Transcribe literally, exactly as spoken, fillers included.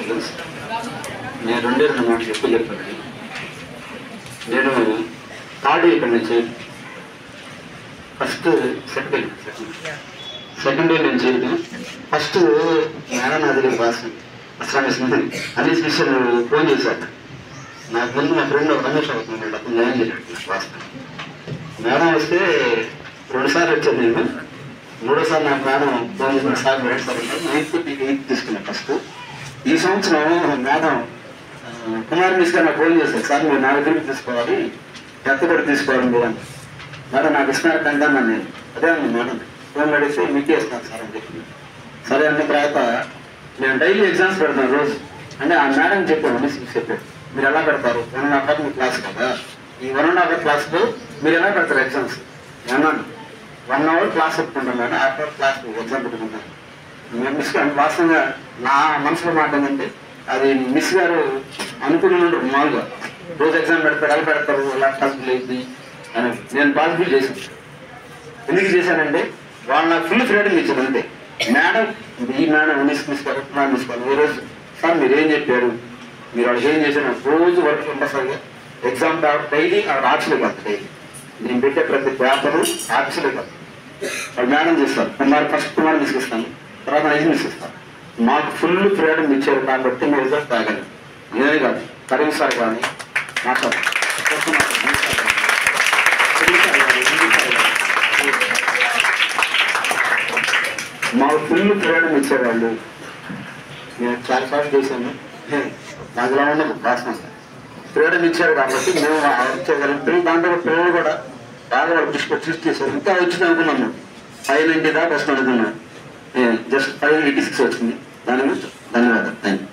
Students, నేను రెండే రెండు మాటలు ఎక్కువ చెప్పాను. నేను థర్డ్ ఇక్కడ నుంచి ఫస్ట్ సెకండ్ సెకండ్ ఇయర్ నుంచి ఫస్ట్ మేడం నా దగ్గర రాసి అసలు అన్ని విషయాలు ఫోన్ చేశాను. నాకు ముందు నా ఫ్రెండ్ ఒక రమేష్ అవుతున్నాడు, అప్పుడు జాయిన్ చేశాడు రాస్తాను. మేడం వస్తే రెండుసార్లు వచ్చాను నేను. మూడోసారి నాకు మేడం ఫోన్ చేసిన సార్ రెండు సార్లు ఎయిత్ ఎయిత్ తీసుకున్నాను ఫస్ట్. ఈ సంవత్సరం మేడం కుమార్ మిస్ గారు నాకు ఫోన్ చేశారు, సార్ మీరు నా దగ్గరికి తీసుకోవాలి, ఎంత కూడా తీసుకోవాలి మీరు అని. మేడం నాకు ఇస్తున్నారు కంటాను నేను. అదే అన్న మేడం ఫోన్ అడిగితే మీకే ఇస్తాను సార్ అని చెప్పి. సరే అన్న తర్వాత నేను డైలీ ఎగ్జామ్స్ పెడతాను రోజు. అంటే ఆ మేడం చెప్పాను, మిస్ చెప్పాడు మీరు ఎలా పెడతారు, వన్ అండ్ హాఫ్ అవర్ మీ క్లాస్ కదా, ఈ వన్ అండ్ హాఫ్ అవర్ క్లాస్లో మీరు ఎలా పెడతారు ఎగ్జామ్స్ అన్నాను. వన్ అవర్ క్లాస్ చెప్పుకుంటాను madam, half hour class exam పెట్టుకుంటాను. మేము మిస్ గారు వాస్తవంగా నా మనసులో మాట ఏంటంటే అది మిస్ గారు అనుకుని ఉండరు మామూలుగా రోజు ఎగ్జామ్ పెడతారు ఎలా పెడతారు ఎలా పాసిబుల్ అయింది అని నేను పాసిబుల్ చేశాను. ఎందుకు చేశానంటే వాళ్ళు నాకు ఫుల్ ఫ్రీడమ్ ఇచ్చారు అంతే. మేడం ఈ మేడం మిస్ మిస్ గారు మిస్ గారు ఈ రోజు సార్ మీరు ఏం చెప్పారు, మీరు వాళ్ళు ఏం చేశారు, రోజు వర్క్ కంపల్సరిగా ఎగ్జామ్ పేపర్ డైలీ ఆవిడ ఆఫీసులో కాదు, డైలీ నేను పెట్టే ప్రతి పేపరు ఆఫీసులో కాదు వాళ్ళు మేడం చేస్తారు. కుమార్ ఫస్ట్ కుమార్ మిస్ ఇస్తాను, తర్వాత ఐదు మిస్ ఇస్తాను. మాకు ఫుల్ ఫ్రీడమ్ ఇచ్చారు కాబట్టి మేము రిజల్ట్ తాగలి. నేనే కాదు కరీం సార్ కానీ మాట్లాడు మాకు ఫుల్ ఫ్రీడమ్ ఇచ్చారు వాళ్ళు. నేను చాలాసార్లు చేశాను, నాకు ఇలా ఉండదు రాసిన ఫ్రీడమ్ ఇచ్చారు కాబట్టి మేము చేయగలం. పిల్లలు దాంట్లో పిల్లలు కూడా బాగా వాళ్ళు తీసుకొని చూసి చేశారు. ఇంకా వచ్చింది అనుకున్నాను, ఫైవ్ నైంటీ దాకా వస్తుంది అనుకున్నాను, జస్ట్ ఫైవ్ ఎయిటీ సిక్స్ వచ్చింది. దాని గురించి ధన్యవాదాలు. Thank you.